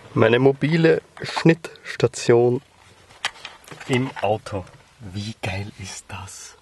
Meine mobile Schnittstation im Auto. Wie geil ist das?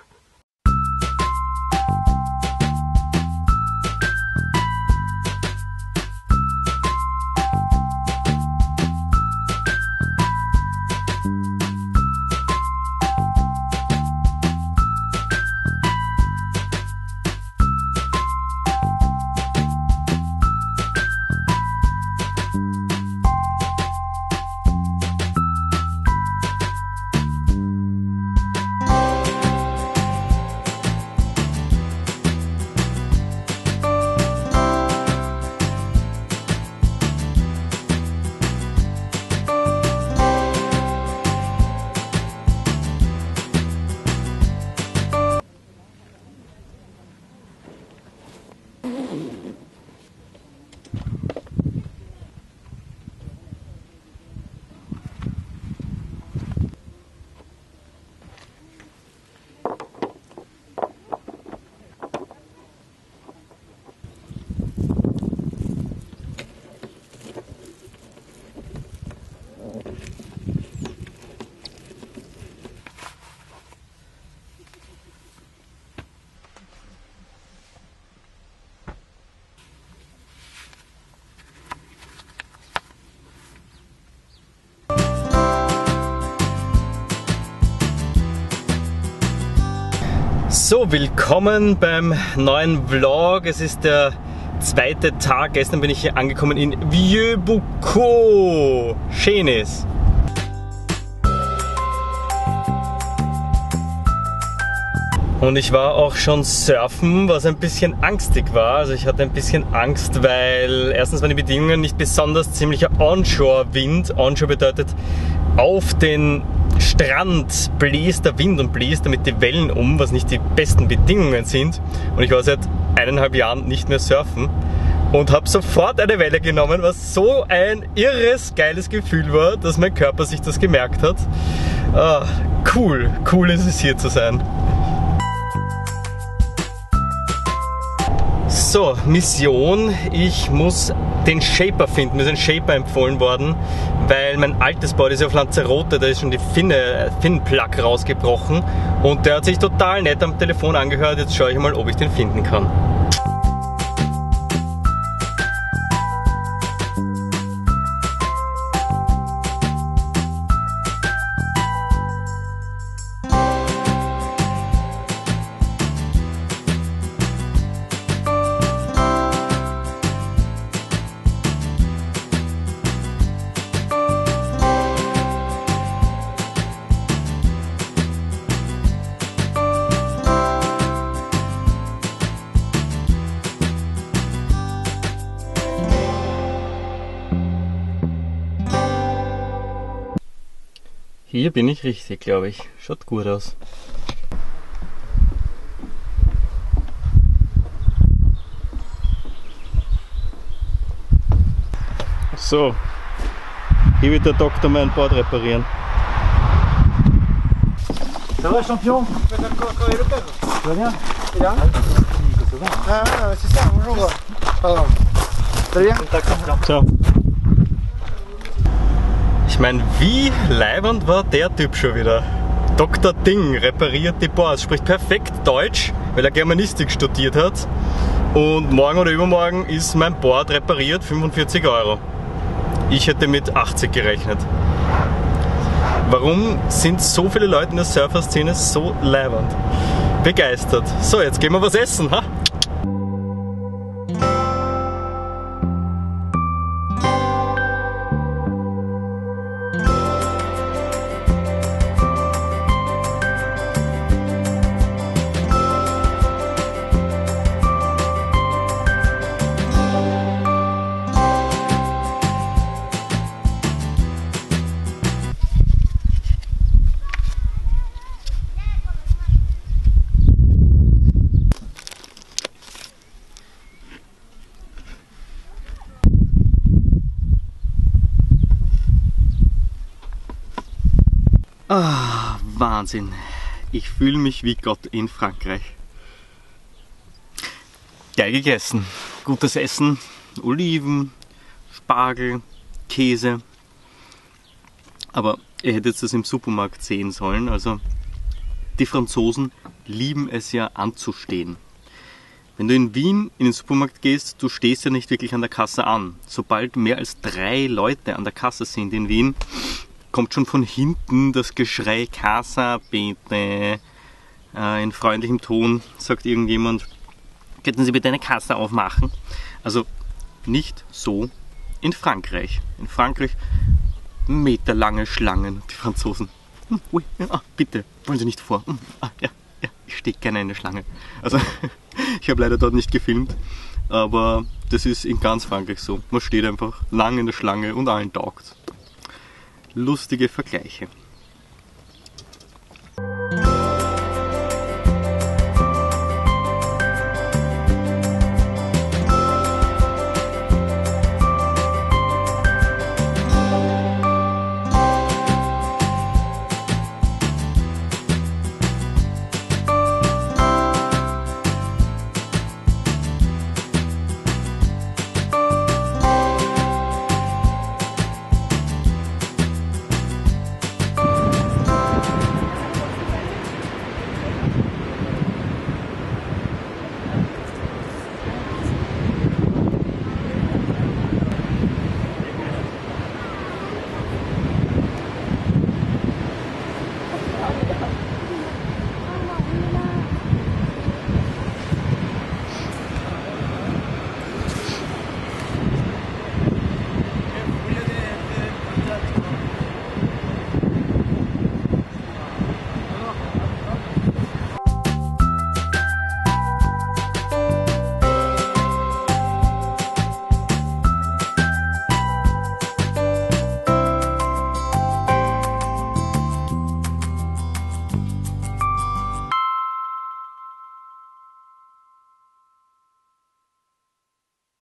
So, willkommen beim neuen Vlog. Es ist der zweite Tag. Gestern bin ich hier angekommen in Vieux-Boucau. Schön ist. Und ich war auch schon surfen, was ein bisschen angstig war. Also ich hatte ein bisschen Angst, weil erstens waren die Bedingungen nicht besonders, ziemlicher Onshore-Wind. Onshore bedeutet, auf den Strand bläst der Wind und bläst damit die Wellen um, was nicht die besten Bedingungen sind. Und ich war seit 1,5 Jahren nicht mehr surfen und habe sofort eine Welle genommen, was so ein irres, geiles Gefühl war, dass mein Körper sich das gemerkt hat. Cool ist es hier zu sein. So, Mission, ich muss den Shaper finden. Mir ist ein Shaper empfohlen worden, weil mein altes Board ist auf Lanzarote, da ist schon die Finnplug rausgebrochen und der hat sich total nett am Telefon angehört. Jetzt schaue ich mal, ob ich den finden kann. Hier bin ich richtig, glaube ich. Schaut gut aus. So, hier wird der Doktor mein Board reparieren. Ça va, champion? Quand est le père? Tu vas bien? Il est là? Ah, c'est ça, bonjour. Pardon. Ça va bien? Ciao. Ich meine, wie leibend war der Typ schon wieder? Dr. Ding repariert die Boards, spricht perfekt Deutsch, weil er Germanistik studiert hat. Und morgen oder übermorgen ist mein Board repariert, 45 €. Ich hätte mit 80 gerechnet. Warum sind so viele Leute in der Surfer-Szene so leibend? Begeistert. So, jetzt gehen wir was essen, ha? Ah, Wahnsinn. Ich fühle mich wie Gott in Frankreich. Geil gegessen. Gutes Essen, Oliven, Spargel, Käse. Aber ihr hättet das im Supermarkt sehen sollen. Also die Franzosen lieben es ja anzustehen. Wenn du in Wien in den Supermarkt gehst, du stehst ja nicht wirklich an der Kasse an. Sobald mehr als 3 Leute an der Kasse sind in Wien, kommt schon von hinten das Geschrei Casa bitte. In freundlichem Ton sagt irgendjemand, könnten Sie bitte eine Kasse aufmachen? Also nicht so in Frankreich. In Frankreich meterlange Schlangen, die Franzosen. Ui, ja, bitte, wollen Sie nicht vor? Ja, ich stehe gerne in der Schlange. Also ich habe leider dort nicht gefilmt, aber das ist in ganz Frankreich so. Man steht einfach lang in der Schlange und allen taugt's. Lustige Vergleiche.